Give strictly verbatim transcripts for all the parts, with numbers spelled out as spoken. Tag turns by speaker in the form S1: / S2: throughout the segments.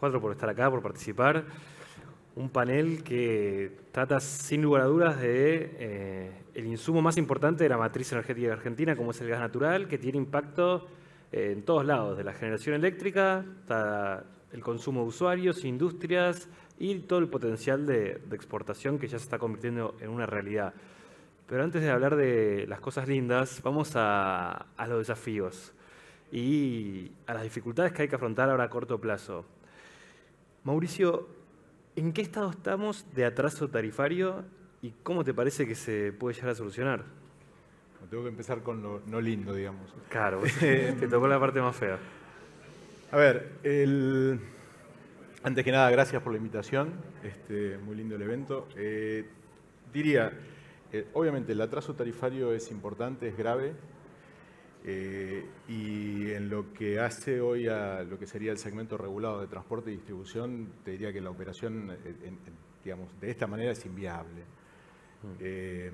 S1: cuatro por estar acá, por participar. Un panel que trata sin lugar a dudas de eh, el insumo más importante de la matriz energética de Argentina, como es el gas natural, que tiene impacto eh, en todos lados, de la generación eléctrica, hasta el consumo de usuarios, industrias y todo el potencial de, de exportación que ya se está convirtiendo en una realidad. Pero antes de hablar de las cosas lindas, vamos a, a los desafíos y a las dificultades que hay que afrontar ahora a corto plazo. Mauricio, ¿en qué estado estamos de atraso tarifario y cómo te parece que se puede llegar a solucionar?
S2: Tengo que empezar con lo no lindo, digamos.
S1: Claro, te tocó la parte más fea.
S2: A ver, el... antes que nada, gracias por la invitación. Este, muy lindo el evento. Eh, diría, eh, obviamente el atraso tarifario es importante, es grave. Eh, y en lo que hace hoy a lo que sería el segmento regulado de transporte y distribución, te diría que la operación, en, en, digamos, de esta manera es inviable. Mm. Eh,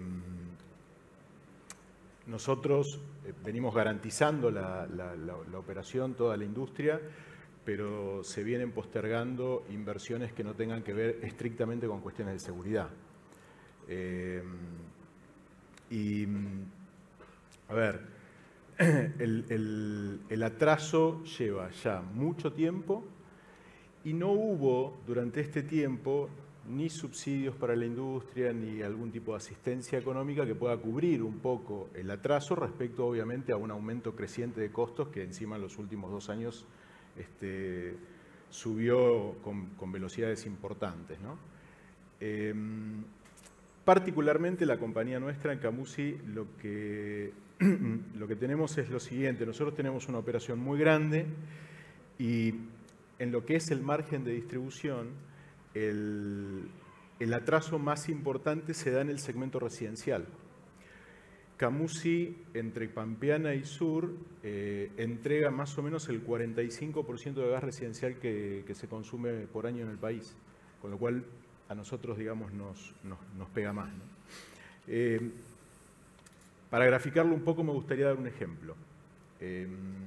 S2: nosotros eh, venimos garantizando la, la, la, la operación, toda la industria, pero se vienen postergando inversiones que no tengan que ver estrictamente con cuestiones de seguridad. Eh, y, a ver, El, el, el atraso lleva ya mucho tiempo y no hubo durante este tiempo ni subsidios para la industria ni algún tipo de asistencia económica que pueda cubrir un poco el atraso respecto obviamente a un aumento creciente de costos que encima en los últimos dos años este, subió con, con velocidades importantes, ¿no? Eh, particularmente la compañía nuestra en Camusi lo que... lo que tenemos es lo siguiente, nosotros tenemos una operación muy grande y en lo que es el margen de distribución, el, el atraso más importante se da en el segmento residencial. Camusi, entre Pampeana y Sur, eh, entrega más o menos el cuarenta y cinco por ciento de gas residencial que, que se consume por año en el país, con lo cual a nosotros, digamos, nos, nos, nos pega más, ¿no? Eh, Para graficarlo un poco me gustaría dar un ejemplo. Eh,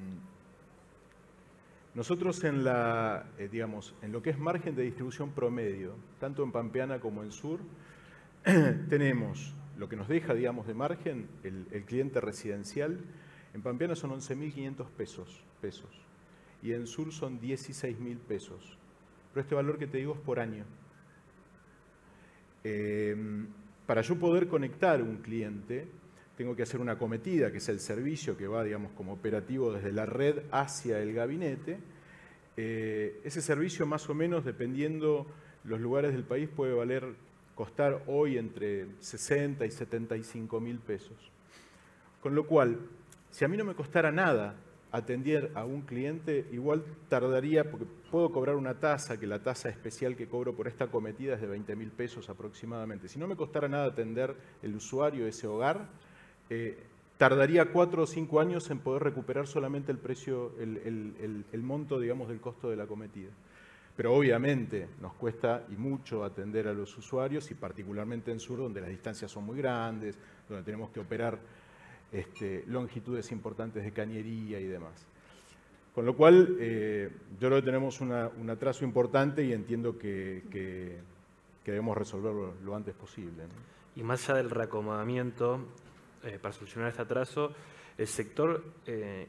S2: nosotros en, la, eh, digamos, en lo que es margen de distribución promedio, tanto en Pampeana como en Sur, tenemos lo que nos deja, digamos, de margen el, el cliente residencial. En Pampeana son once mil quinientos pesos, pesos y en Sur son dieciséis mil pesos. Pero este valor que te digo es por año. Eh, para yo poder conectar un cliente, tengo que hacer una acometida, que es el servicio que va, digamos, como operativo desde la red hacia el gabinete. Eh, ese servicio, más o menos, dependiendo los lugares del país, puede valer, costar hoy entre sesenta y setenta y cinco mil pesos. Con lo cual, si a mí no me costara nada atender a un cliente, igual tardaría, porque puedo cobrar una tasa, que la tasa especial que cobro por esta acometida es de veinte mil pesos aproximadamente. Si no me costara nada atender el usuario de ese hogar, Eh, tardaría cuatro o cinco años en poder recuperar solamente el precio, el, el, el, el monto, digamos, del costo de la acometida. Pero obviamente nos cuesta y mucho atender a los usuarios y particularmente en Sur, donde las distancias son muy grandes, donde tenemos que operar este, longitudes importantes de cañería y demás. Con lo cual, eh, yo creo que tenemos una, un atraso importante y entiendo que, que, que debemos resolverlo lo antes posible, ¿no?
S1: Y más allá del reacomodamiento, Eh, para solucionar este atraso, el sector eh,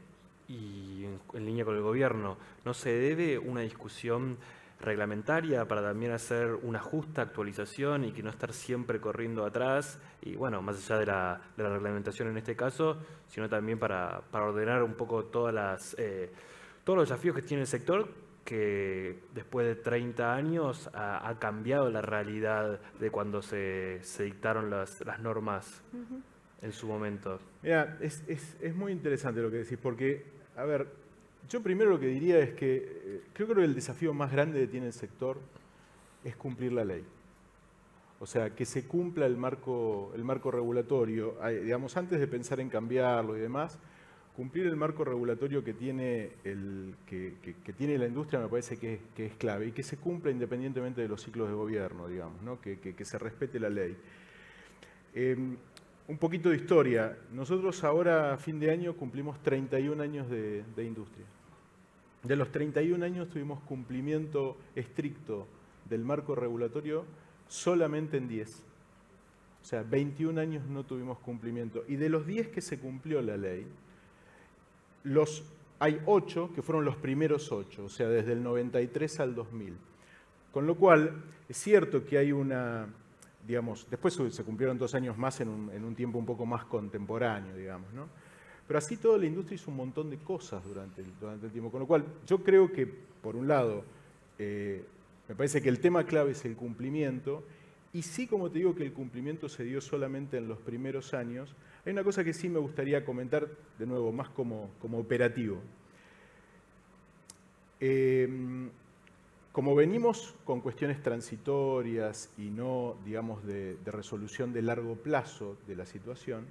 S1: y en, en línea con el gobierno, ¿no se debe una discusión reglamentaria para también hacer una justa actualización y que no estar siempre corriendo atrás? Y bueno, más allá de la, de la reglamentación en este caso, sino también para, para ordenar un poco todas las, eh, todos los desafíos que tiene el sector, que después de treinta años ha, ha cambiado la realidad de cuando se, se dictaron las, las normas. Uh-huh. En su momento.
S2: Mira, es, es, es muy interesante lo que decís, porque, a ver, yo primero lo que diría es que eh, creo que el desafío más grande que tiene el sector es cumplir la ley. O sea, que se cumpla el marco, el marco regulatorio. Hay, digamos, antes de pensar en cambiarlo y demás, cumplir el marco regulatorio que tiene, el, que, que, que tiene la industria me parece que es, que es clave y que se cumpla independientemente de los ciclos de gobierno, digamos, ¿no? que, que, que se respete la ley. Eh, Un poquito de historia. Nosotros ahora, a fin de año, cumplimos treinta y un años de, de industria. de los treinta y un años tuvimos cumplimiento estricto del marco regulatorio solamente en diez. O sea, veintiún años no tuvimos cumplimiento. Y de los diez que se cumplió la ley, los, hay ocho que fueron los primeros ocho, o sea, desde el noventa y tres al dos mil. Con lo cual, es cierto que hay una, digamos, después se cumplieron dos años más en un, en un tiempo un poco más contemporáneo, digamos, ¿no? Pero así toda la industria hizo un montón de cosas durante el, durante el tiempo. Con lo cual, yo creo que, por un lado, eh, me parece que el tema clave es el cumplimiento. Y sí, como te digo, que el cumplimiento se dio solamente en los primeros años. Hay una cosa que sí me gustaría comentar, de nuevo, más como, como operativo. Eh, como venimos con cuestiones transitorias y no, digamos, de, de resolución de largo plazo de la situación,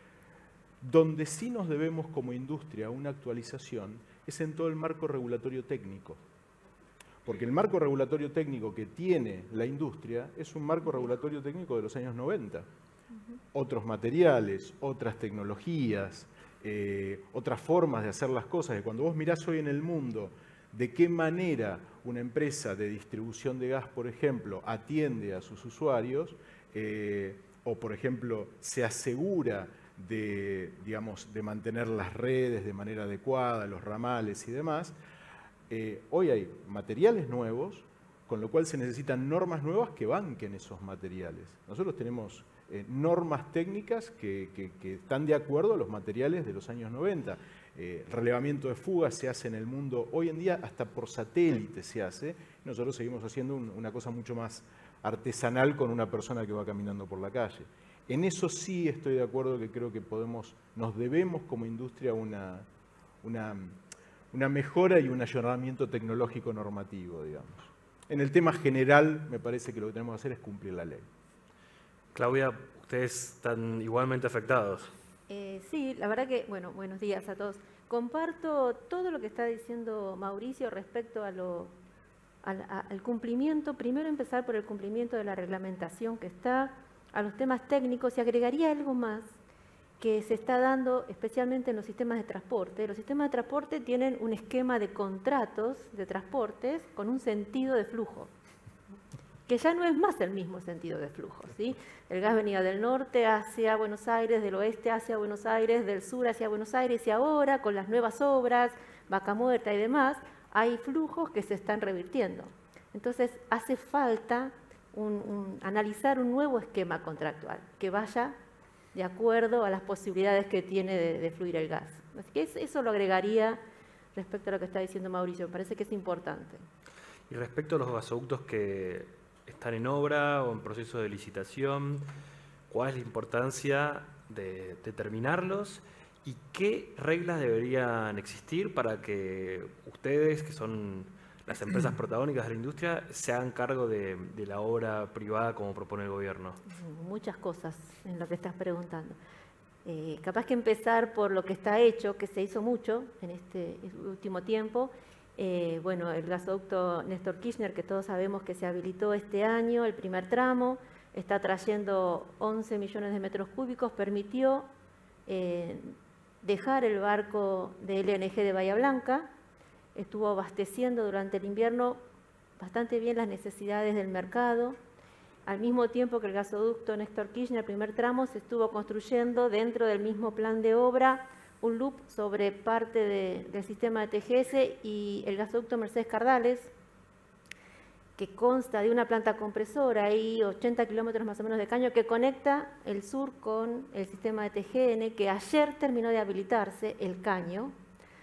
S2: donde sí nos debemos como industria una actualización es en todo el marco regulatorio técnico. Porque el marco regulatorio técnico que tiene la industria es un marco regulatorio técnico de los años noventa. Uh-huh. Otros materiales, otras tecnologías, eh, otras formas de hacer las cosas. Y cuando vos mirás hoy en el mundo de qué manera una empresa de distribución de gas, por ejemplo, atiende a sus usuarios, eh, o por ejemplo, se asegura de, digamos, de mantener las redes de manera adecuada, los ramales y demás, Eh, hoy hay materiales nuevos, con lo cual se necesitan normas nuevas que banquen esos materiales. Nosotros tenemos eh, normas técnicas que, que, que están de acuerdo a los materiales de los años noventa. Eh, el relevamiento de fugas se hace en el mundo, hoy en día hasta por satélite se hace. Nosotros seguimos haciendo un, una cosa mucho más artesanal con una persona que va caminando por la calle. En eso sí estoy de acuerdo, que creo que podemos, nos debemos como industria una... una una mejora y un ayornamiento tecnológico normativo, digamos. En el tema general, me parece que lo que tenemos que hacer es cumplir la ley.
S1: Claudia, ¿ustedes están igualmente afectados?
S3: Eh, sí, la verdad que, bueno, buenos días a todos. Comparto todo lo que está diciendo Mauricio respecto a lo, al, a, al cumplimiento. Primero empezar por el cumplimiento de la reglamentación que está, a los temas técnicos, y agregaría algo más que se está dando especialmente en los sistemas de transporte. Los sistemas de transporte tienen un esquema de contratos de transportes con un sentido de flujo, que ya no es más el mismo sentido de flujo, ¿sí? El gas venía del norte hacia Buenos Aires, del oeste hacia Buenos Aires, del sur hacia Buenos Aires, y ahora con las nuevas obras, Vaca Muerta y demás, hay flujos que se están revirtiendo. Entonces hace falta un, un, analizar un nuevo esquema contractual que vaya de acuerdo a las posibilidades que tiene de, de fluir el gas. Así que eso lo agregaría respecto a lo que está diciendo Mauricio, me parece que es importante.
S1: Y respecto a los gasoductos que están en obra o en proceso de licitación, ¿cuál es la importancia de determinarlos y qué reglas deberían existir para que ustedes, que son las empresas protagónicas de la industria, se hagan cargo de, de la obra privada como propone el gobierno?
S3: Muchas cosas en lo que estás preguntando. Eh, capaz que empezar por lo que está hecho, que se hizo mucho en este último tiempo. Eh, bueno, el gasoducto Néstor Kirchner, que todos sabemos que se habilitó este año, el primer tramo, está trayendo once millones de metros cúbicos, permitió eh, dejar el barco de L N G de Bahía Blanca, estuvo abasteciendo durante el invierno bastante bien las necesidades del mercado, al mismo tiempo que el gasoducto Néstor Kirchner, el primer tramo, se estuvo construyendo dentro del mismo plan de obra un loop sobre parte de, del sistema de T G S, y el gasoducto Mercedes Cardales, que consta de una planta compresora y ochenta kilómetros más o menos de caño que conecta el sur con el sistema de T G N, que ayer terminó de habilitarse el caño.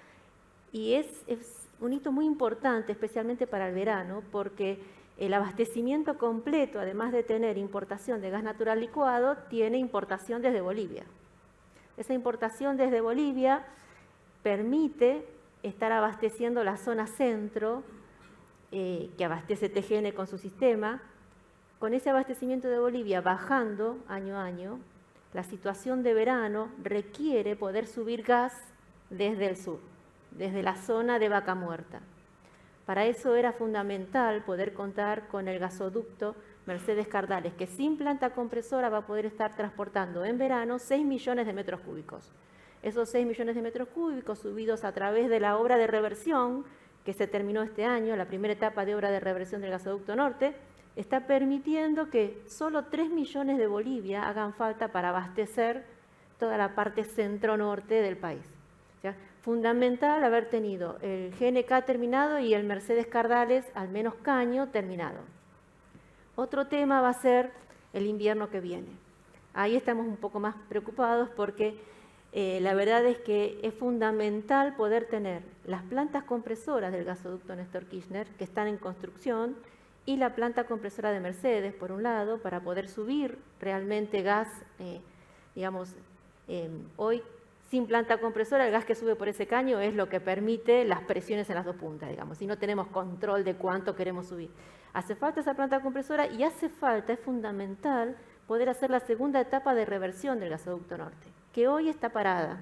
S3: Y es, es un hito muy importante, especialmente para el verano, porque el abastecimiento completo, además de tener importación de gas natural licuado, tiene importación desde Bolivia. Esa importación desde Bolivia permite estar abasteciendo la zona centro, eh, que abastece T G N con su sistema. Con ese abastecimiento de Bolivia bajando año a año, la situación de verano requiere poder subir gas desde el sur, desde la zona de Vaca Muerta. Para eso era fundamental poder contar con el gasoducto Mercedes Cardales, que sin planta compresora va a poder estar transportando en verano seis millones de metros cúbicos. Esos seis millones de metros cúbicos subidos a través de la obra de reversión que se terminó este año, la primera etapa de obra de reversión del gasoducto norte, está permitiendo que solo tres millones de Bolivia hagan falta para abastecer toda la parte centro-norte del país. O sea, fundamental haber tenido el G N K terminado y el Mercedes Cardales, al menos Caño, terminado. Otro tema va a ser el invierno que viene. Ahí estamos un poco más preocupados porque eh, la verdad es que es fundamental poder tener las plantas compresoras del gasoducto Néstor Kirchner, que están en construcción, y la planta compresora de Mercedes, por un lado, para poder subir realmente gas, eh, digamos, eh, hoy sin planta compresora, el gas que sube por ese caño es lo que permite las presiones en las dos puntas, digamos, y no tenemos control de cuánto queremos subir. Hace falta esa planta compresora y hace falta, es fundamental, poder hacer la segunda etapa de reversión del gasoducto norte, que hoy está parada.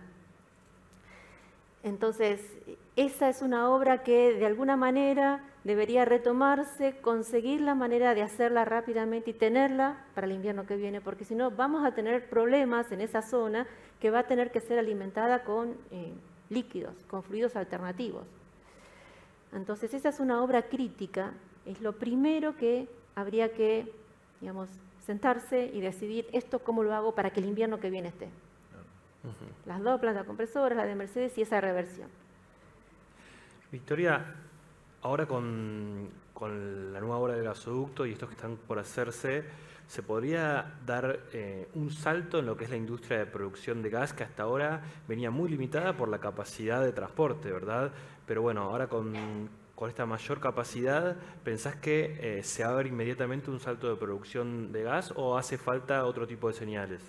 S3: Entonces, esa es una obra que de alguna manera debería retomarse, conseguir la manera de hacerla rápidamente y tenerla para el invierno que viene, porque si no vamos a tener problemas en esa zona que va a tener que ser alimentada con eh, líquidos, con fluidos alternativos. Entonces, esa es una obra crítica, es lo primero que habría que, digamos, sentarse y decidir esto cómo lo hago para que el invierno que viene esté. Uh-huh. Las dos plantas compresoras, la de Mercedes y esa reversión.
S1: Victoria, ahora con, con la nueva obra del gasoducto y estos que están por hacerse, ¿se podría dar eh, un salto en lo que es la industria de producción de gas que hasta ahora venía muy limitada por la capacidad de transporte, ¿verdad? Pero bueno, ahora con, con esta mayor capacidad, ¿pensás que eh, se abre inmediatamente un salto de producción de gas o hace falta otro tipo de señales?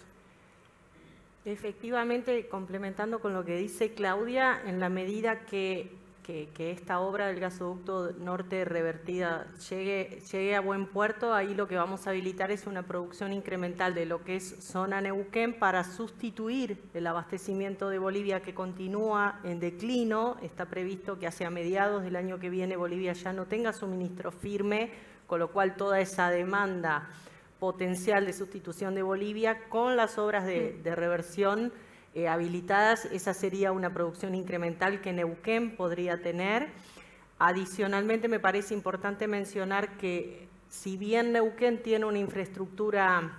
S4: Efectivamente, complementando con lo que dice Claudia, en la medida que, que, que esta obra del gasoducto norte revertida llegue, llegue a buen puerto, ahí lo que vamos a habilitar es una producción incremental de lo que es zona Neuquén para sustituir el abastecimiento de Bolivia que continúa en declino. Está previsto que hacia mediados del año que viene Bolivia ya no tenga suministro firme, con lo cual toda esa demanda potencial de sustitución de Bolivia con las obras de, de reversión eh, habilitadas, esa sería una producción incremental que Neuquén podría tener. Adicionalmente, me parece importante mencionar que si bien Neuquén tiene una infraestructura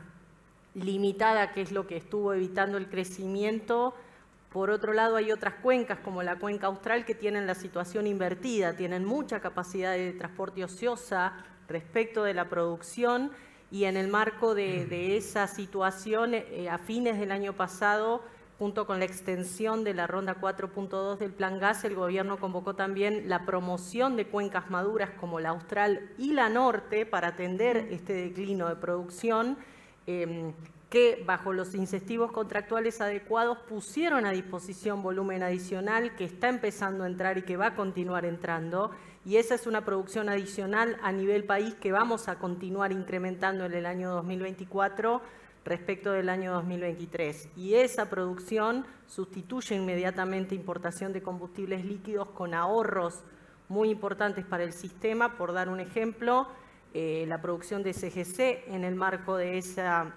S4: limitada, que es lo que estuvo evitando el crecimiento, por otro lado hay otras cuencas, como la cuenca austral, que tienen la situación invertida, tienen mucha capacidad de transporte ociosa respecto de la producción. Y en el marco de, de esa situación, eh, a fines del año pasado, junto con la extensión de la ronda cuatro punto dos del Plan Gas, el gobierno convocó también la promoción de cuencas maduras como la austral y la norte para atender este declino de producción, eh, que bajo los incentivos contractuales adecuados pusieron a disposición volumen adicional que está empezando a entrar y que va a continuar entrando. Y esa es una producción adicional a nivel país que vamos a continuar incrementando en el año dos mil veinticuatro respecto del año dos mil veintitrés. Y esa producción sustituye inmediatamente importación de combustibles líquidos con ahorros muy importantes para el sistema. Por dar un ejemplo, eh, la producción de C G C en el marco de esa...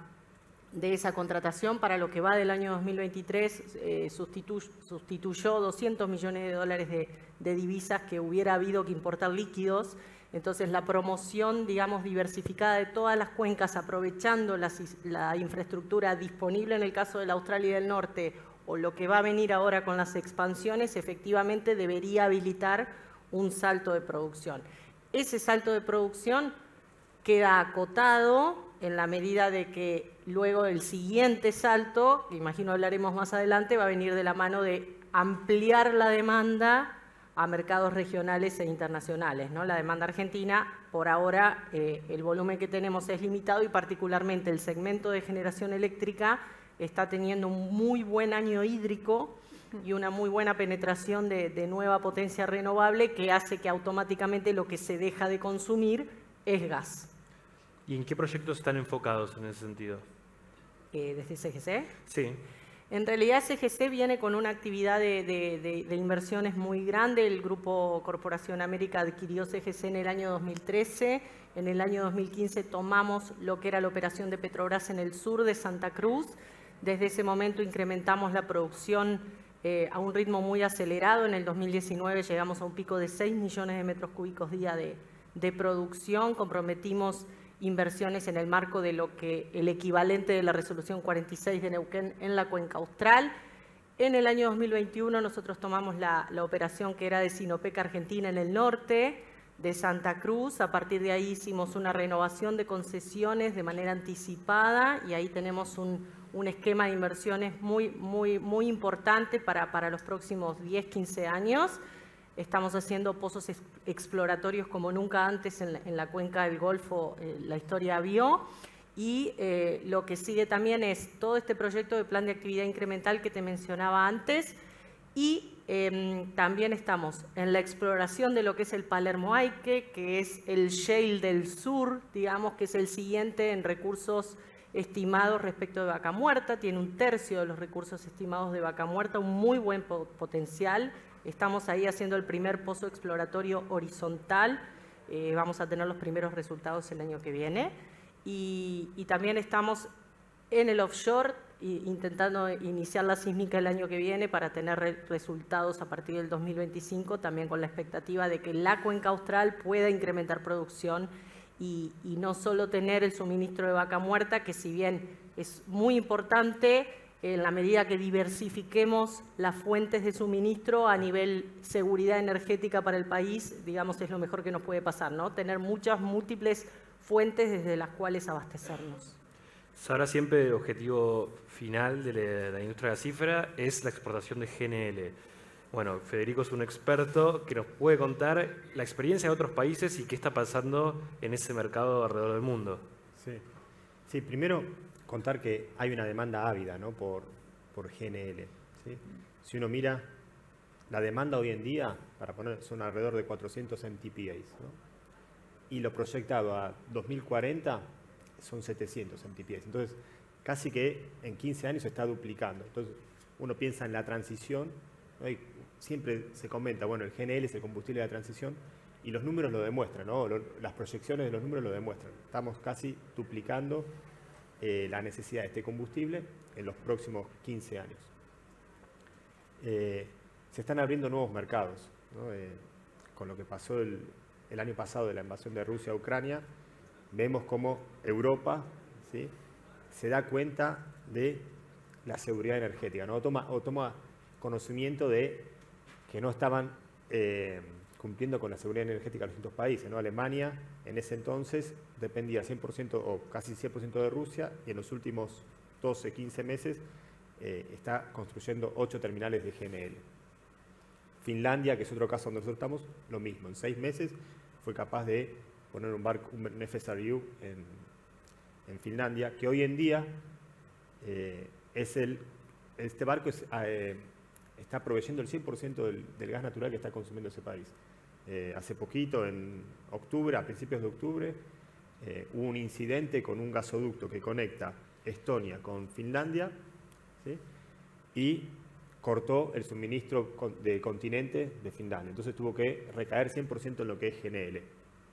S4: de esa contratación para lo que va del año dos mil veintitrés eh, sustitu sustituyó doscientos millones de dólares de, de divisas que hubiera habido que importar líquidos. Entonces, la promoción, digamos, diversificada de todas las cuencas, aprovechando la, la infraestructura disponible en el caso de la Austral y del Norte, o lo que va a venir ahora con las expansiones, efectivamente debería habilitar un salto de producción. Ese salto de producción queda acotado en la medida de que luego el siguiente salto, que imagino hablaremos más adelante, va a venir de la mano de ampliar la demanda a mercados regionales e internacionales, ¿no? La demanda argentina, por ahora, eh, el volumen que tenemos es limitado y particularmente el segmento de generación eléctrica está teniendo un muy buen año hídrico y una muy buena penetración de, de nueva potencia renovable que hace que automáticamente lo que se deja de consumir es gas.
S1: ¿Y en qué proyectos están enfocados en ese sentido?
S4: Eh, ¿Desde C G C?
S1: Sí.
S4: En realidad C G C viene con una actividad de, de, de, de inversiones muy grande. El Grupo Corporación América adquirió C G C en el año dos mil trece. En el año dos mil quince tomamos lo que era la operación de Petrobras en el sur de Santa Cruz. Desde ese momento incrementamos la producción eh, a un ritmo muy acelerado. En el dos mil diecinueve llegamos a un pico de seis millones de metros cúbicos día de, de producción. Comprometimos inversiones en el marco de lo que el equivalente de la resolución cuarenta y seis de Neuquén en la cuenca austral. En el año dos mil veintiuno nosotros tomamos la, la operación que era de Sinopec Argentina en el norte de Santa Cruz. A partir de ahí hicimos una renovación de concesiones de manera anticipada y ahí tenemos un, un esquema de inversiones muy, muy, muy importante para, para los próximos diez, quince años. Estamos haciendo pozos ex, exploratorios como nunca antes en la, en la cuenca del Golfo, eh, la historia vio. Y eh, lo que sigue también es todo este proyecto de plan de actividad incremental que te mencionaba antes. Y eh, también estamos en la exploración de lo que es el Palermo Aike, que es el shale del sur, digamos, que es el siguiente en recursos estimados respecto de Vaca Muerta. Tiene un tercio de los recursos estimados de Vaca Muerta, un muy buen po- potencial. Estamos ahí haciendo el primer pozo exploratorio horizontal. Eh, vamos a tener los primeros resultados el año que viene. Y, y también estamos en el offshore intentando iniciar la sísmica el año que viene para tener re resultados a partir del dos mil veinticinco, también con la expectativa de que la cuenca austral pueda incrementar producción y, y no solo tener el suministro de Vaca Muerta, que si bien es muy importante, en la medida que diversifiquemos las fuentes de suministro a nivel seguridad energética para el país, digamos, es lo mejor que nos puede pasar, ¿no? Tener muchas múltiples fuentes desde las cuales abastecernos.
S1: Ahora siempre el objetivo final de la, de la industria gasífera es la exportación de G N L. Bueno, Federico es un experto que nos puede contar la experiencia de otros países y qué está pasando en ese mercado alrededor del mundo.
S5: Sí, sí, primero contar que hay una demanda ávida, ¿no? por, por G N L. ¿Sí? Si uno mira la demanda hoy en día, para poner, son alrededor de cuatrocientos M T P As, ¿no? Y lo proyectado a dos mil cuarenta son setecientos M T P As. Entonces, casi que en quince años se está duplicando. Entonces, uno piensa en la transición, ¿no? Y siempre se comenta, bueno, el G N L es el combustible de la transición, y los números lo demuestran, ¿no? Las proyecciones de los números lo demuestran. Estamos casi duplicando eh, la necesidad de este combustible en los próximos quince años. Eh, se están abriendo nuevos mercados, ¿no? Eh, con lo que pasó el, el año pasado de la invasión de Rusia a Ucrania, vemos cómo Europa, ¿sí?, se da cuenta de la seguridad energética, ¿no? o, toma, o toma conocimiento de que no estaban eh, cumpliendo con la seguridad energética de los distintos países, ¿no? Alemania en ese entonces dependía cien por ciento o casi cien por ciento de Rusia y en los últimos doce, quince meses eh, está construyendo ocho terminales de G N L. Finlandia, que es otro caso donde nosotros estamos, lo mismo. En seis meses fue capaz de poner un barco, un F S R U en, en Finlandia, que hoy en día eh, es el, este barco es, eh, está proveyendo el cien por ciento del, del gas natural que está consumiendo ese país. Eh, hace poquito, en octubre, a principios de octubre, eh, hubo un incidente con un gasoducto que conecta Estonia con Finlandia, ¿sí?, y cortó el suministro de continente de Finlandia. Entonces tuvo que recaer cien por ciento en lo que es G N L.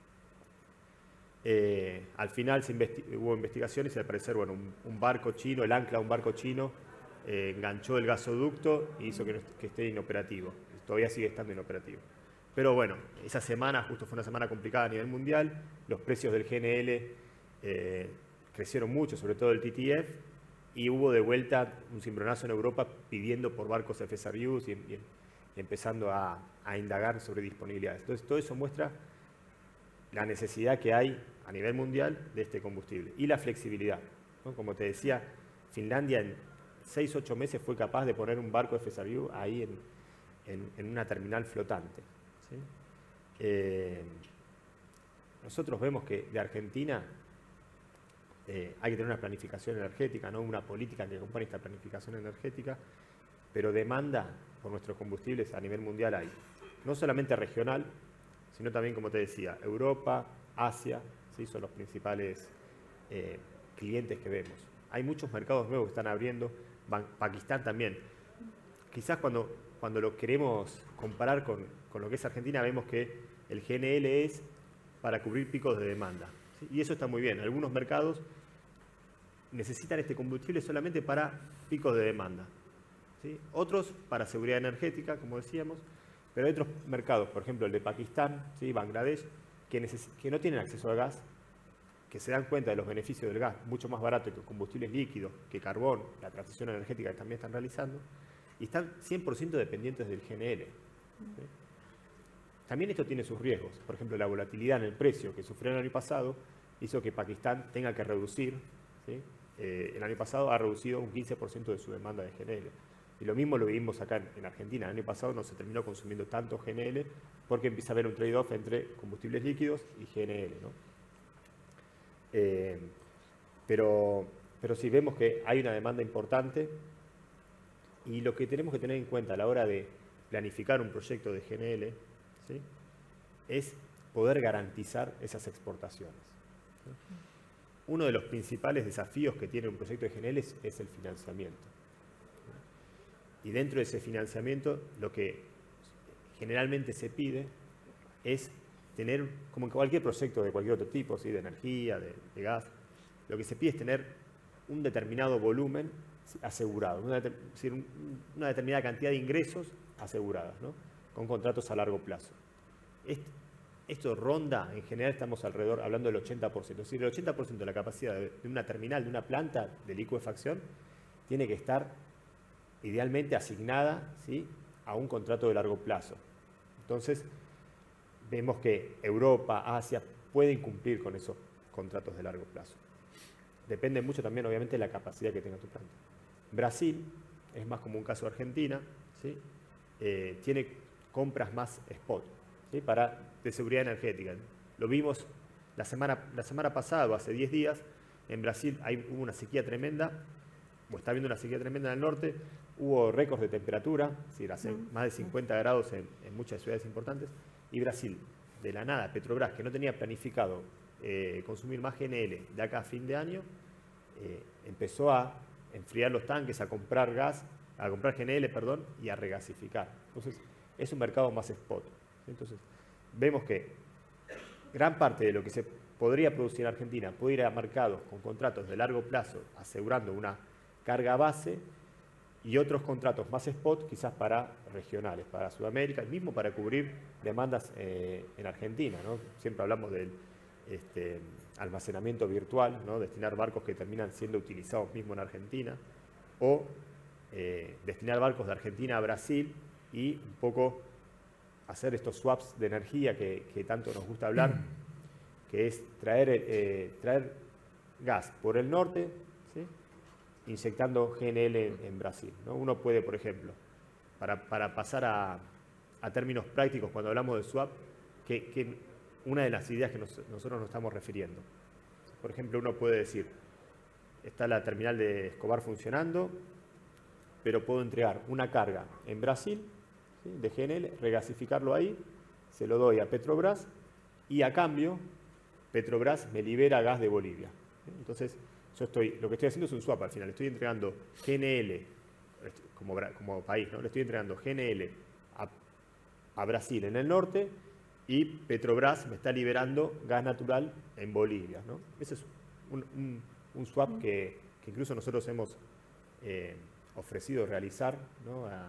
S5: Eh, al final se investi hubo investigaciones y al parecer, bueno, un, un barco chino, el ancla de un barco chino, eh, enganchó el gasoducto y hizo que, no, que esté inoperativo. Todavía sigue estando inoperativo. Pero bueno, esa semana justo fue una semana complicada a nivel mundial. Los precios del G N L eh, crecieron mucho, sobre todo el T T F, y hubo de vuelta un cimbronazo en Europa pidiendo por barcos F S R Us y, y, y empezando a, a indagar sobre disponibilidades. Entonces, todo eso muestra la necesidad que hay a nivel mundial de este combustible y la flexibilidad, ¿no? Como te decía, Finlandia en seis, ocho meses fue capaz de poner un barco F S R U ahí en, en, en una terminal flotante, ¿sí? Eh, nosotros vemos que de Argentina eh, hay que tener una planificación energética, ¿no? Una política que acompañe esta planificación energética, pero demanda por nuestros combustibles a nivel mundial hay, no solamente regional, sino también, como te decía, Europa, Asia, ¿sí?, son los principales eh, clientes que vemos. Hay muchos mercados nuevos que están abriendo, Pakistán también. Quizás cuando, cuando lo queremos comparar con, con lo que es Argentina, vemos que el G N L es para cubrir picos de demanda, ¿sí? Y eso está muy bien. Algunos mercados necesitan este combustible solamente para picos de demanda. ¿sí? Otros para seguridad energética, como decíamos, pero hay otros mercados, por ejemplo el de Pakistán, ¿sí? Bangladesh, que, que no tienen acceso al gas, que se dan cuenta de los beneficios del gas, mucho más barato que combustibles líquidos, que carbón, la transición energética que también están realizando, y están cien por ciento dependientes del G N L. ¿Sí? También esto tiene sus riesgos. Por ejemplo, la volatilidad en el precio que sufrió el año pasado hizo que Pakistán tenga que reducir, ¿sí? Eh, el año pasado ha reducido un quince por ciento de su demanda de G N L. Y lo mismo lo vimos acá en, en Argentina. El año pasado no se terminó consumiendo tanto G N L porque empieza a haber un trade-off entre combustibles líquidos y G N L, ¿no? Eh, pero, pero sí vemos que hay una demanda importante y lo que tenemos que tener en cuenta a la hora de planificar un proyecto de G N L, ¿sí? Es poder garantizar esas exportaciones, ¿sí? Uno de los principales desafíos que tiene un proyecto de G N L es, es el financiamiento, ¿sí? Y dentro de ese financiamiento lo que generalmente se pide es tener, como en cualquier proyecto de cualquier otro tipo, ¿sí? De energía, de, de gas, lo que se pide es tener un determinado volumen asegurado, una, es decir, un, una determinada cantidad de ingresos aseguradas, ¿no? Con contratos a largo plazo. Esto, esto ronda, en general estamos alrededor, hablando del ochenta por ciento, es decir, el ochenta por ciento de la capacidad de, de una terminal, de una planta de licuefacción, tiene que estar idealmente asignada, ¿sí? A un contrato de largo plazo. Entonces, vemos que Europa, Asia, pueden cumplir con esos contratos de largo plazo. Depende mucho también, obviamente, de la capacidad que tenga tu planta. Brasil, es más como un caso de Argentina, ¿sí? eh, tiene compras más spot, ¿sí? Para, de seguridad energética. Lo vimos la semana, la semana pasada, o hace diez días, en Brasil hay, hubo una sequía tremenda, o está habiendo una sequía tremenda en el norte, hubo récords de temperatura, es decir, hace más de cincuenta grados en, en muchas ciudades importantes, y Brasil, de la nada, Petrobras, que no tenía planificado eh, consumir más G N L de acá a fin de año, eh, empezó a enfriar los tanques, a comprar gas, a comprar G N L, perdón, y a regasificar. Entonces, es un mercado más spot. Entonces, vemos que gran parte de lo que se podría producir en Argentina puede ir a mercados con contratos de largo plazo, asegurando una carga base, y otros contratos más spot, quizás para regionales, para Sudamérica, y mismo para cubrir demandas eh, en Argentina, ¿no? Siempre hablamos del este, almacenamiento virtual, ¿no? Destinar barcos que terminan siendo utilizados mismo en Argentina, o eh, destinar barcos de Argentina a Brasil y un poco hacer estos swaps de energía que, que tanto nos gusta hablar, que es traer, eh, traer gas por el norte, ¿sí? Inyectando G N L en, en Brasil, ¿no? Uno puede, por ejemplo, para, para pasar a, a términos prácticos cuando hablamos de swap, que, que una de las ideas que nos, nosotros nos estamos refiriendo. Por ejemplo, uno puede decir, está la terminal de Escobar funcionando, pero puedo entregar una carga en Brasil, ¿sí? De G N L, regasificarlo ahí, se lo doy a Petrobras y a cambio Petrobras me libera gas de Bolivia, ¿sí? Entonces, yo estoy, lo que estoy haciendo es un swap al final, le estoy entregando G N L como, como país, ¿no? Le estoy entregando G N L a, a Brasil en el norte y Petrobras me está liberando gas natural en Bolivia, ¿no? Ese es un, un, un swap que, que incluso nosotros hemos eh, ofrecido realizar, ¿no? a,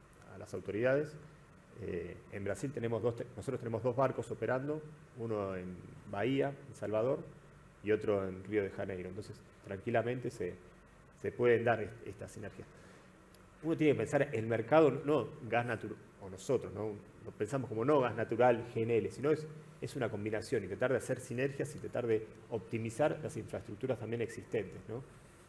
S5: a las autoridades. Eh, en Brasil tenemos dos, nosotros tenemos dos barcos operando, uno en Bahía, en Salvador, y otro en Río de Janeiro. Entonces, tranquilamente se, se pueden dar est estas sinergias. Uno tiene que pensar el mercado, no gas natural, o nosotros, ¿no? Lo pensamos como no gas natural, G N L, sino es, es una combinación, y tratar de hacer sinergias y tratar de optimizar las infraestructuras también existentes, ¿no?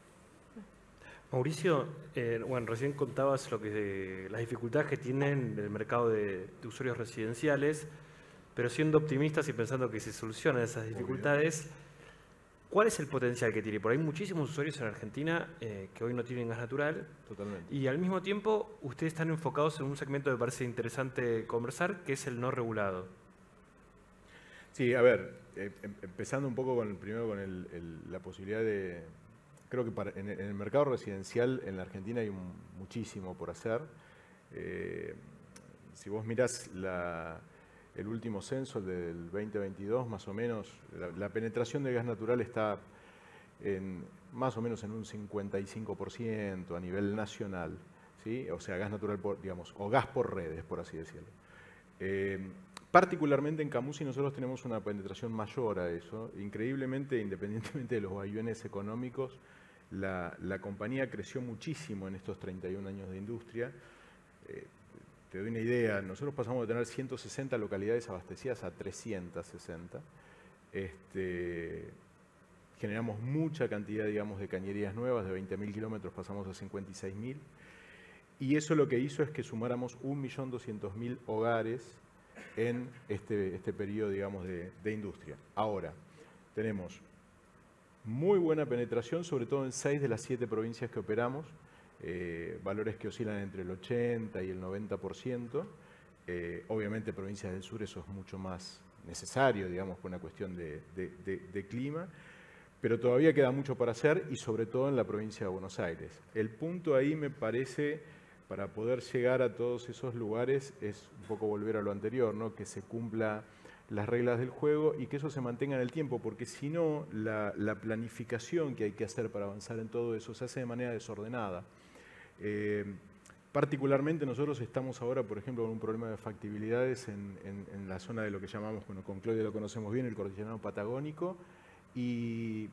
S1: Mauricio, eh, bueno, recién contabas lo que, las dificultades que tienen el mercado de, de usuarios residenciales, pero siendo optimistas y pensando que se solucionan esas dificultades, ¿cuál es el potencial que tiene? Porque hay muchísimos usuarios en Argentina eh, que hoy no tienen gas natural.
S2: Totalmente.
S1: Y al mismo tiempo, ustedes están enfocados en un segmento que me parece interesante conversar, que es el no regulado.
S2: Sí, a ver, eh, empezando un poco con primero con el, el, la posibilidad de... Creo que para, en, el, en el mercado residencial en la Argentina hay un, muchísimo por hacer. Eh, si vos mirás la... el último censo del veinte veintidós, más o menos, la, la penetración de gas natural está en, más o menos en un cincuenta y cinco por ciento a nivel nacional, ¿sí? O sea, gas natural, por, digamos, o gas por redes, por así decirlo. Eh, particularmente en Camusi nosotros tenemos una penetración mayor a eso. Increíblemente, independientemente de los vaivenes económicos, la, la compañía creció muchísimo en estos treinta y un años de industria. Eh, te doy una idea, nosotros pasamos de tener ciento sesenta localidades abastecidas a trescientas sesenta. Este, generamos mucha cantidad, digamos, de cañerías nuevas, de veinte mil kilómetros pasamos a cincuenta y seis mil. Y eso lo que hizo es que sumáramos un millón doscientos mil hogares en este, este periodo, digamos, de, de industria. Ahora, tenemos muy buena penetración, sobre todo en seis de las siete provincias que operamos, eh, valores que oscilan entre el ochenta y el noventa por ciento. Eh, obviamente, provincias del sur eso es mucho más necesario, digamos, por una cuestión de, de, de, de clima, pero todavía queda mucho para hacer y sobre todo en la provincia de Buenos Aires. El punto ahí me parece, para poder llegar a todos esos lugares, es un poco volver a lo anterior, ¿no? Que se cumpla las reglas del juego y que eso se mantenga en el tiempo, porque si no, la, la planificación que hay que hacer para avanzar en todo eso se hace de manera desordenada. Eh, particularmente nosotros estamos ahora, por ejemplo, con un problema de factibilidades en, en, en la zona de lo que llamamos, bueno, con Claudia lo conocemos bien, el cordillerano patagónico, y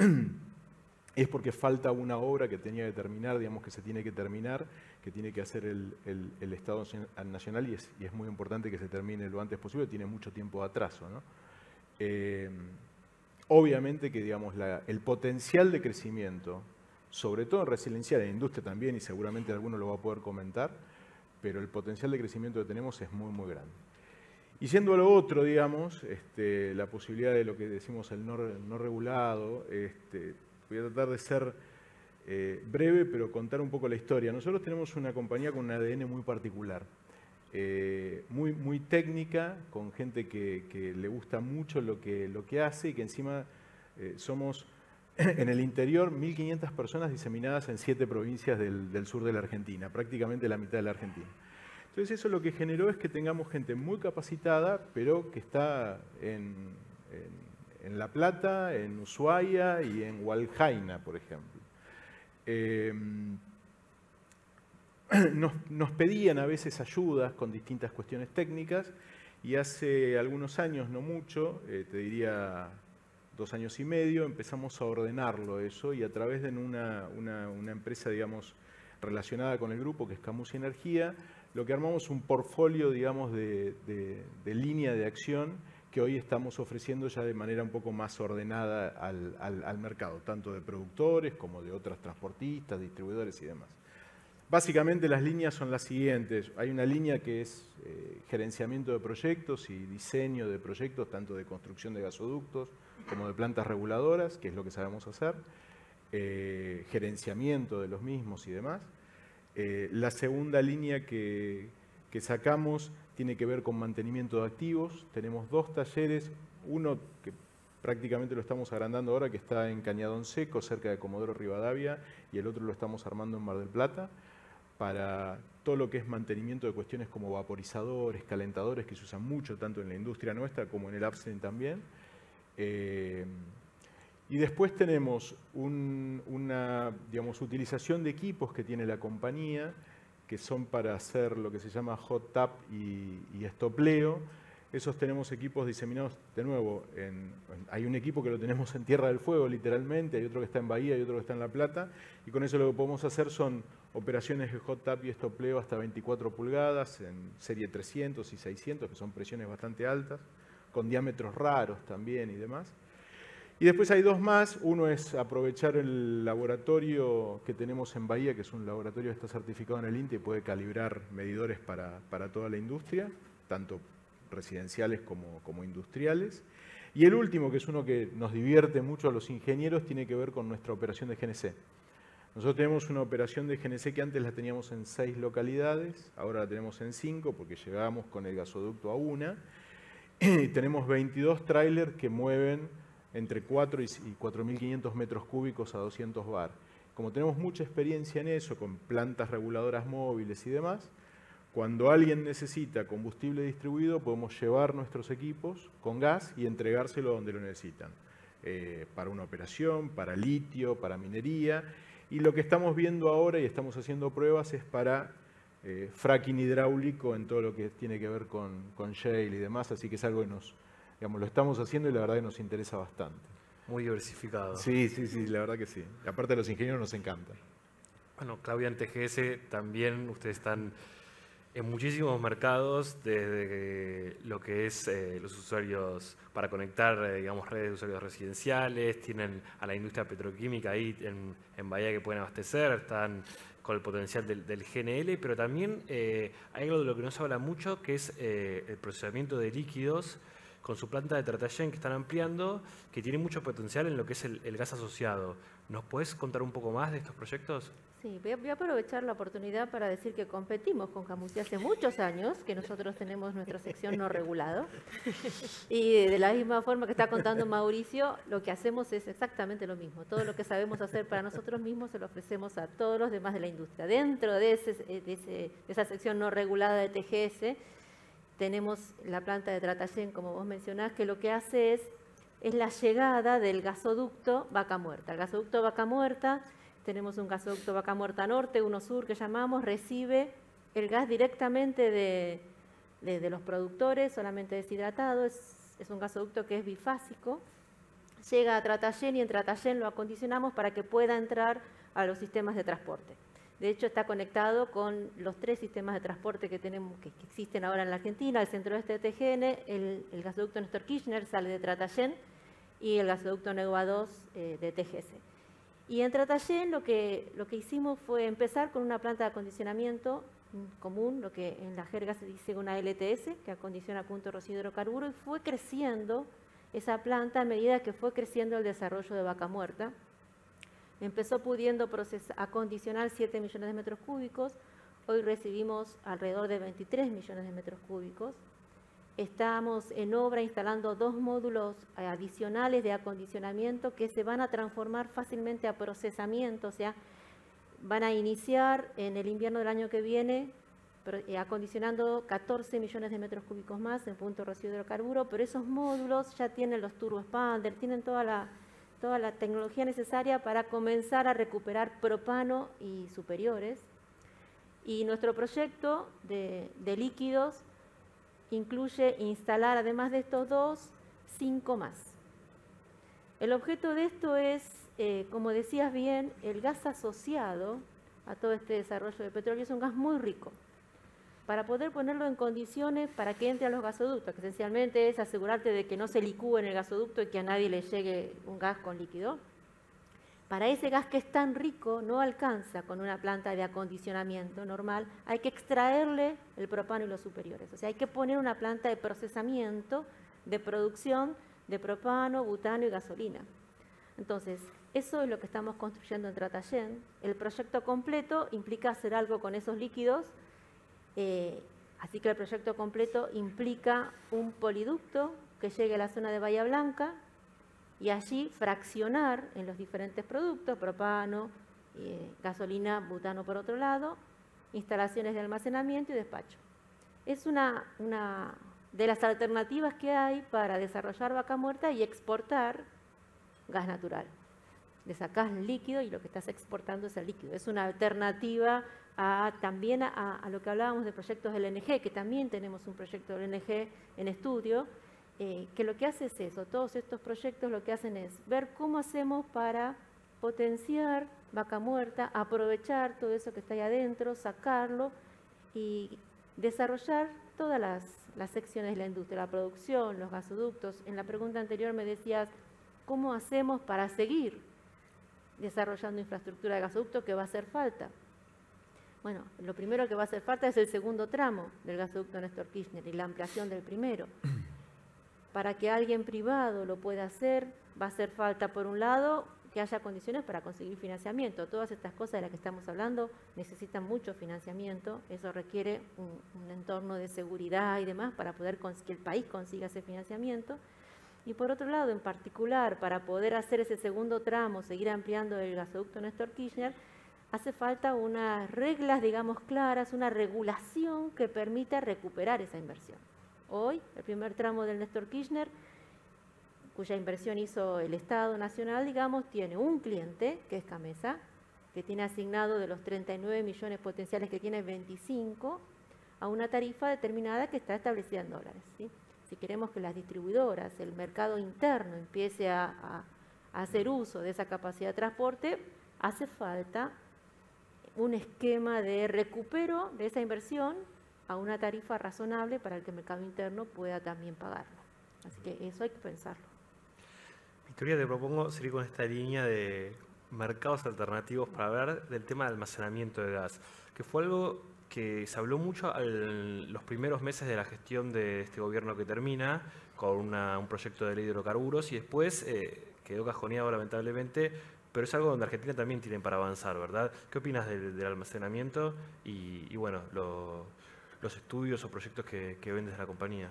S2: es porque falta una obra que tenía que terminar, digamos que se tiene que terminar, que tiene que hacer el, el, el Estado Nacional y es, y es muy importante que se termine lo antes posible, tiene mucho tiempo de atraso, ¿no? Eh, obviamente que, digamos, la, el potencial de crecimiento, sobre todo en resiliencia de la industria también, y seguramente alguno lo va a poder comentar, pero el potencial de crecimiento que tenemos es muy, muy grande. Y yendo a lo otro, digamos, este, la posibilidad de lo que decimos el no, no regulado, este, voy a tratar de ser eh, breve, pero contar un poco la historia. Nosotros tenemos una compañía con un A D N muy particular, eh, muy, muy técnica, con gente que, que le gusta mucho lo que, lo que hace y que encima eh, somos en el interior mil quinientas personas diseminadas en siete provincias del, del sur de la Argentina, prácticamente la mitad de la Argentina. Entonces eso lo que generó es que tengamos gente muy capacitada, pero que está en, en, en La Plata, en Ushuaia y en Hualjaina, por ejemplo. Eh, nos, nos pedían a veces ayudas con distintas cuestiones técnicas y hace algunos años, no mucho, eh, te diría dos años y medio, empezamos a ordenarlo eso y a través de una, una, una empresa, digamos, relacionada con el grupo, que es Camusi Energía, lo que armamos es un portfolio, digamos, de, de, de línea de acción que hoy estamos ofreciendo ya de manera un poco más ordenada al, al, al mercado, tanto de productores como de otras transportistas, distribuidores y demás. Básicamente las líneas son las siguientes. Hay una línea que es eh, gerenciamiento de proyectos y diseño de proyectos, tanto de construcción de gasoductos como de plantas reguladoras, que es lo que sabemos hacer, eh, gerenciamiento de los mismos y demás. Eh, la segunda línea que, que sacamos tiene que ver con mantenimiento de activos. Tenemos dos talleres, uno que prácticamente lo estamos agrandando ahora, que está en Cañadón Seco, cerca de Comodoro Rivadavia, y el otro lo estamos armando en Mar del Plata, para todo lo que es mantenimiento de cuestiones como vaporizadores, calentadores, que se usan mucho tanto en la industria nuestra como en el upstream también. Eh, Y después tenemos un, una, digamos, utilización de equipos que tiene la compañía, que son para hacer lo que se llama hot tap y, y estopleo. Esos tenemos equipos diseminados, de nuevo, en, hay un equipo que lo tenemos en Tierra del Fuego, literalmente, hay otro que está en Bahía y otro que está en La Plata, y con eso lo que podemos hacer son operaciones de hot tap y estopleo hasta veinticuatro pulgadas, en serie trescientos y seiscientos, que son presiones bastante altas, con diámetros raros también y demás. Y después hay dos más, uno es aprovechar el laboratorio que tenemos en Bahía, que es un laboratorio que está certificado en el INTA y puede calibrar medidores para, para toda la industria, tanto residenciales como, como industriales. Y el último, que es uno que nos divierte mucho a los ingenieros, tiene que ver con nuestra operación de G N C. Nosotros tenemos una operación de G N C que antes la teníamos en seis localidades, ahora la tenemos en cinco porque llegábamos con el gasoducto a una. Y tenemos veintidós trailers que mueven entre cuatro y cuatro mil quinientos metros cúbicos a doscientos bar. Como tenemos mucha experiencia en eso, con plantas reguladoras móviles y demás, cuando alguien necesita combustible distribuido, podemos llevar nuestros equipos con gas y entregárselo donde lo necesitan. Eh, para una operación, para litio, para minería. Y lo que estamos viendo ahora y estamos haciendo pruebas es para eh, fracking hidráulico en todo lo que tiene que ver con, con shale y demás, así que es algo que nos, digamos, lo estamos haciendo y la verdad que nos interesa bastante.
S1: Muy diversificado.
S2: Sí, sí, sí, la verdad que sí. Y aparte a los ingenieros nos encanta.
S1: Bueno, Claudia, en T G S también ustedes están en muchísimos mercados, desde lo que es eh, los usuarios para conectar, eh, digamos, redes de usuarios residenciales, tienen a la industria petroquímica ahí en, en Bahía que pueden abastecer, están con el potencial del, del G N L, pero también eh, hay algo de lo que no se habla mucho, que es eh, el procesamiento de líquidos con su planta de Tratayén que están ampliando, que tiene mucho potencial en lo que es el, el gas asociado. ¿Nos puedes contar un poco más de estos proyectos?
S3: Sí, voy a, voy a aprovechar la oportunidad para decir que competimos con Camusi hace muchos años, que nosotros tenemos nuestra sección no regulado. Y de la misma forma que está contando Mauricio, lo que hacemos es exactamente lo mismo. Todo lo que sabemos hacer para nosotros mismos se lo ofrecemos a todos los demás de la industria. Dentro de, ese, de, ese, de esa sección no regulada de T G S, tenemos la planta de Tratayén, como vos mencionás, que lo que hace es, es la llegada del gasoducto Vaca Muerta. El gasoducto Vaca Muerta, tenemos un gasoducto Vaca Muerta Norte, uno sur que llamamos, recibe el gas directamente de, de, de los productores, solamente deshidratado, es, es un gasoducto que es bifásico, llega a Tratayén y en Tratayén lo acondicionamos para que pueda entrar a los sistemas de transporte. De hecho, está conectado con los tres sistemas de transporte que tenemos, que, que existen ahora en la Argentina, el centro-oeste de T G N, el, el gasoducto Néstor Kirchner sale de Tratayén y el gasoducto Negua dos eh, de T G S. Y en Tratayén lo que, lo que hicimos fue empezar con una planta de acondicionamiento común, lo que en la jerga se dice una L T S, que acondiciona punto residuo hidrocarburo, y fue creciendo esa planta a medida que fue creciendo el desarrollo de Vaca Muerta. Empezó pudiendo procesar, acondicionar siete millones de metros cúbicos, hoy recibimos alrededor de veintitrés millones de metros cúbicos. Estamos en obra instalando dos módulos adicionales de acondicionamiento que se van a transformar fácilmente a procesamiento, o sea, van a iniciar en el invierno del año que viene acondicionando catorce millones de metros cúbicos más en punto residuo hidrocarburo, pero esos módulos ya tienen los turbo expander, tienen toda la... toda la tecnología necesaria para comenzar a recuperar propano y superiores. Y nuestro proyecto de, de líquidos incluye instalar, además de estos dos, cinco más. El objeto de esto es, eh, como decías bien, el gas asociado a todo este desarrollo de petróleo es un gas muy rico. Para poder ponerlo en condiciones para que entre a los gasoductos, que esencialmente es asegurarte de que no se licúe en el gasoducto y que a nadie le llegue un gas con líquido. Para ese gas que es tan rico, no alcanza con una planta de acondicionamiento normal, hay que extraerle el propano y los superiores. O sea, hay que poner una planta de procesamiento, de producción de propano, butano y gasolina. Entonces, eso es lo que estamos construyendo en Tratayén. El proyecto completo implica hacer algo con esos líquidos. Eh, así que el proyecto completo implica un poliducto que llegue a la zona de Bahía Blanca y allí fraccionar en los diferentes productos, propano, eh, gasolina, butano por otro lado, instalaciones de almacenamiento y despacho. Es una, una de las alternativas que hay para desarrollar Vaca Muerta y exportar gas natural. Le sacás el líquido y lo que estás exportando es el líquido. Es una alternativa a, también a, a lo que hablábamos de proyectos del L N G, que también tenemos un proyecto del L N G en estudio, eh, que lo que hace es eso. Todos estos proyectos lo que hacen es ver cómo hacemos para potenciar Vaca Muerta, aprovechar todo eso que está ahí adentro, sacarlo y desarrollar todas las, las secciones de la industria, la producción, los gasoductos. En la pregunta anterior me decías, ¿cómo hacemos para seguir desarrollando infraestructura de gasoducto que va a hacer falta? Bueno, lo primero que va a hacer falta es el segundo tramo del gasoducto Néstor Kirchner y la ampliación del primero. Para que alguien privado lo pueda hacer, va a hacer falta, por un lado, que haya condiciones para conseguir financiamiento. Todas estas cosas de las que estamos hablando necesitan mucho financiamiento. Eso requiere un, un entorno de seguridad y demás para poder que el país consiga ese financiamiento. Y por otro lado, en particular, para poder hacer ese segundo tramo, seguir ampliando el gasoducto Néstor Kirchner, hace falta unas reglas, digamos, claras, una regulación que permita recuperar esa inversión. Hoy, el primer tramo del Néstor Kirchner, cuya inversión hizo el Estado Nacional, digamos, tiene un cliente, que es Camesa, que tiene asignado de los treinta y nueve millones potenciales que tiene veinticinco, a una tarifa determinada que está establecida en dólares, ¿sí? Si queremos que las distribuidoras, el mercado interno empiece a, a, a hacer uso de esa capacidad de transporte, hace falta un esquema de recupero de esa inversión a una tarifa razonable para que el mercado interno pueda también pagarlo. Así que eso hay que pensarlo.
S1: Victoria, te propongo seguir con esta línea de mercados alternativos para hablar del tema de almacenamiento de gas, que fue algo que se habló mucho en los primeros meses de la gestión de este gobierno que termina, con una, un proyecto de ley de hidrocarburos, y después eh, quedó cajoneado lamentablemente, pero es algo donde Argentina también tiene para avanzar, ¿verdad? ¿Qué opinas del, del almacenamiento y, y bueno, lo, los estudios o proyectos que, que ven desde la compañía?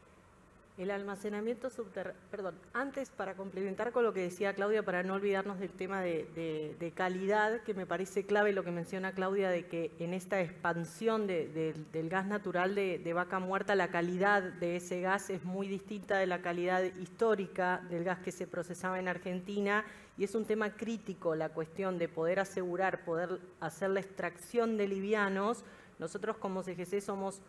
S4: El almacenamiento subterráneo, perdón, antes para complementar con lo que decía Claudia, para no olvidarnos del tema de, de, de calidad, que me parece clave lo que menciona Claudia, de que en esta expansión de, de, del gas natural de, de Vaca Muerta, la calidad de ese gas es muy distinta de la calidad histórica del gas que se procesaba en Argentina, y es un tema crítico la cuestión de poder asegurar, poder hacer la extracción de livianos. Nosotros como C G C somos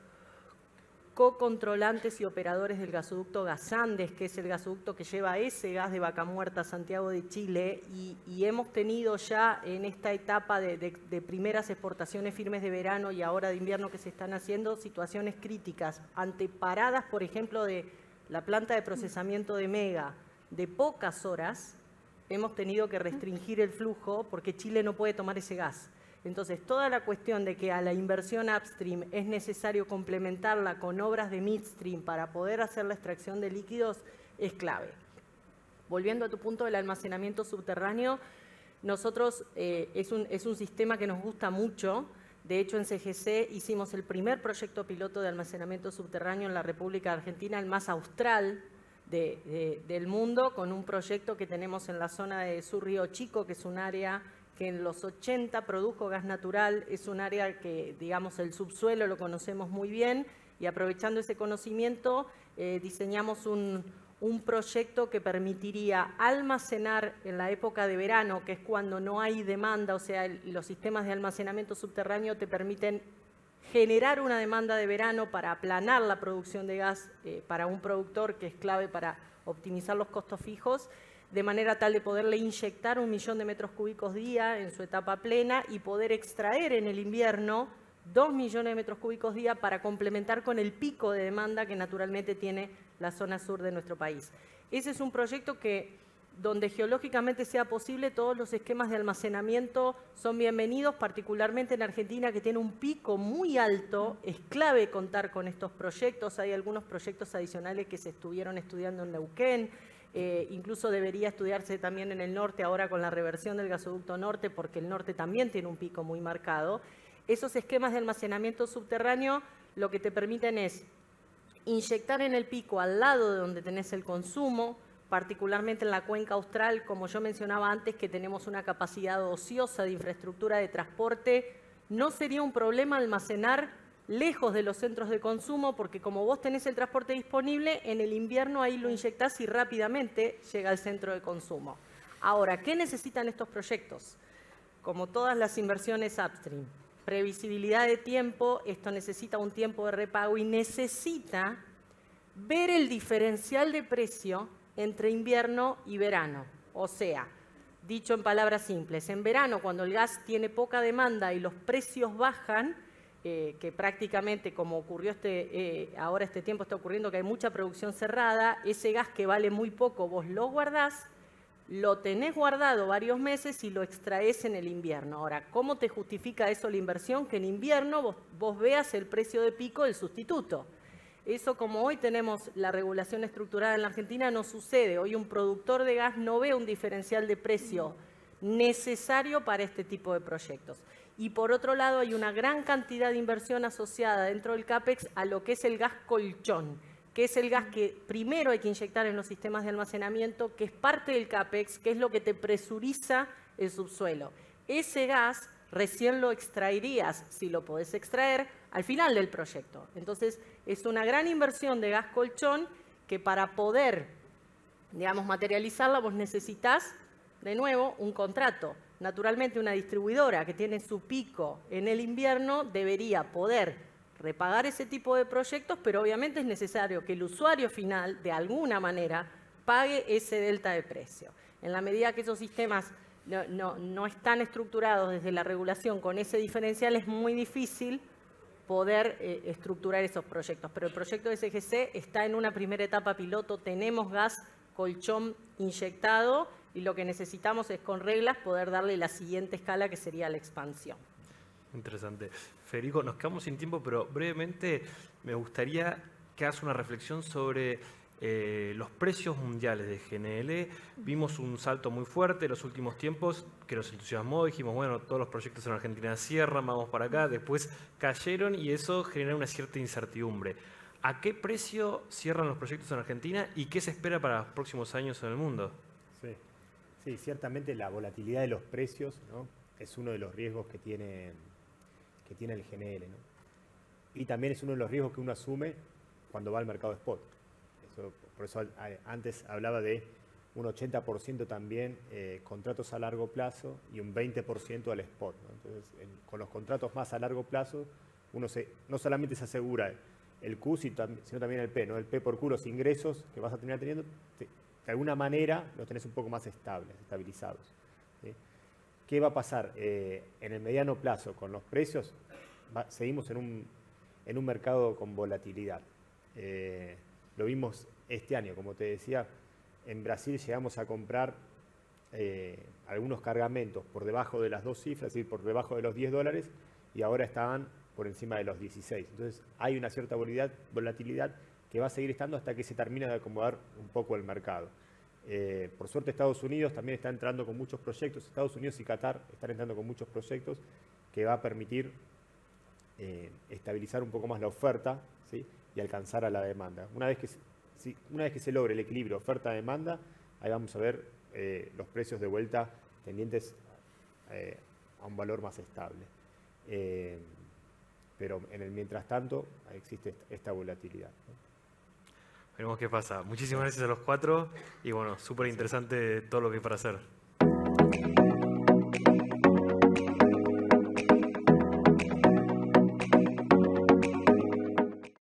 S4: co-controlantes y operadores del gasoducto Gasandes, que es el gasoducto que lleva ese gas de Vaca Muerta a Santiago de Chile, y, y hemos tenido ya en esta etapa de, de, de primeras exportaciones firmes de verano y ahora de invierno que se están haciendo, situaciones críticas, ante paradas, por ejemplo, de la planta de procesamiento de Mega, de pocas horas, hemos tenido que restringir el flujo porque Chile no puede tomar ese gas. Entonces, toda la cuestión de que a la inversión upstream es necesario complementarla con obras de midstream para poder hacer la extracción de líquidos es clave. Volviendo a tu punto del almacenamiento subterráneo, nosotros eh, es, un, es un sistema que nos gusta mucho. De hecho, en C G C hicimos el primer proyecto piloto de almacenamiento subterráneo en la República Argentina, el más austral de, de, del mundo, con un proyecto que tenemos en la zona de Sur Río Chico, que es un área que en los ochenta produjo gas natural, es un área que, digamos, el subsuelo lo conocemos muy bien, y aprovechando ese conocimiento eh, diseñamos un, un proyecto que permitiría almacenar en la época de verano, que es cuando no hay demanda, o sea, el, los sistemas de almacenamiento subterráneo te permiten generar una demanda de verano para aplanar la producción de gas eh, para un productor, que es clave para optimizar los costos fijos, de manera tal de poderle inyectar un millón de metros cúbicos día en su etapa plena y poder extraer en el invierno dos millones de metros cúbicos día para complementar con el pico de demanda que naturalmente tiene la zona sur de nuestro país. Ese es un proyecto que, donde geológicamente sea posible, todos los esquemas de almacenamiento son bienvenidos, particularmente en Argentina, que tiene un pico muy alto. Es clave contar con estos proyectos. Hay algunos proyectos adicionales que se estuvieron estudiando en Neuquén. Eh, incluso debería estudiarse también en el norte ahora con la reversión del gasoducto norte, porque el norte también tiene un pico muy marcado. Esos esquemas de almacenamiento subterráneo lo que te permiten es inyectar en el pico al lado de donde tenés el consumo, particularmente en la cuenca austral, como yo mencionaba antes, que tenemos una capacidad ociosa de infraestructura de transporte. No sería un problema almacenar lejos de los centros de consumo, porque como vos tenés el transporte disponible, en el invierno ahí lo inyectás y rápidamente llega al centro de consumo. Ahora, ¿qué necesitan estos proyectos? Como todas las inversiones upstream, previsibilidad de tiempo. Esto necesita un tiempo de repago y necesita ver el diferencial de precio entre invierno y verano. O sea, dicho en palabras simples, en verano, cuando el gas tiene poca demanda y los precios bajan, Eh, que prácticamente, como ocurrió este, eh, ahora este tiempo está ocurriendo, que hay mucha producción cerrada, ese gas que vale muy poco, vos lo guardás, lo tenés guardado varios meses y lo extraes en el invierno. Ahora, ¿cómo te justifica eso la inversión? Que en invierno vos, vos veas el precio de pico del sustituto. Eso, como hoy tenemos la regulación estructurada en la Argentina, no sucede. Hoy un productor de gas no ve un diferencial de precio necesario para este tipo de proyectos. Y por otro lado, hay una gran cantidad de inversión asociada dentro del CAPEX a lo que es el gas colchón, que es el gas que primero hay que inyectar en los sistemas de almacenamiento, que es parte del CAPEX, que es lo que te presuriza el subsuelo. Ese gas recién lo extraerías, si lo podés extraer, al final del proyecto. Entonces, es una gran inversión de gas colchón que para poder, digamos, materializarla, vos necesitas, de nuevo, un contrato. Naturalmente, una distribuidora que tiene su pico en el invierno debería poder repagar ese tipo de proyectos, pero obviamente es necesario que el usuario final, de alguna manera, pague ese delta de precio. En la medida que esos sistemas no, no, no están estructurados desde la regulación con ese diferencial, es muy difícil poder eh, estructurar esos proyectos. Pero el proyecto de S G C está en una primera etapa piloto, tenemos gas colchón inyectado y lo que necesitamos es con reglas poder darle la siguiente escala que sería la expansión.
S1: Interesante. Federico, nos quedamos sin tiempo, pero brevemente me gustaría que hagas una reflexión sobre eh, los precios mundiales de G N L. Vimos un salto muy fuerte en los últimos tiempos que nos entusiasmó. Dijimos, bueno, todos los proyectos en Argentina cierran, vamos para acá. Después cayeron y eso genera una cierta incertidumbre. ¿A qué precio cierran los proyectos en Argentina y qué se espera para los próximos años en el mundo?
S5: Sí, sí, ciertamente la volatilidad de los precios, ¿no?, es uno de los riesgos que tiene, que tiene el G N L, ¿no? Y también es uno de los riesgos que uno asume cuando va al mercado spot. Eso, por eso antes hablaba de un ochenta por ciento también eh, contratos a largo plazo y un veinte por ciento al spot, ¿no? Entonces, en, con los contratos más a largo plazo, uno se, no solamente se asegura el Q, sino también el P, ¿no? El P por Q, los ingresos que vas a terminar teniendo, te, de alguna manera los tenés un poco más estables, estabilizados, ¿sí? ¿Qué va a pasar? Eh, en el mediano plazo, con los precios, va, seguimos en un, en un mercado con volatilidad. Eh, lo vimos este año, como te decía, en Brasil llegamos a comprar eh, algunos cargamentos por debajo de las dos cifras, es decir, por debajo de los diez dólares, y ahora estaban por encima de los dieciséis. Entonces hay una cierta volatilidad que va a seguir estando hasta que se termine de acomodar un poco el mercado. Eh, por suerte Estados Unidos también está entrando con muchos proyectos, Estados Unidos y Qatar están entrando con muchos proyectos que va a permitir eh, estabilizar un poco más la oferta, ¿sí?, y alcanzar a la demanda. Una vez que, si, una vez que se logre el equilibrio oferta-demanda, ahí vamos a ver eh, los precios de vuelta tendientes eh, a un valor más estable. Eh, pero en el mientras tanto existe esta volatilidad, ¿no?
S1: Veremos qué pasa. Muchísimas gracias a los cuatro y bueno, súper interesante todo lo que hay para hacer.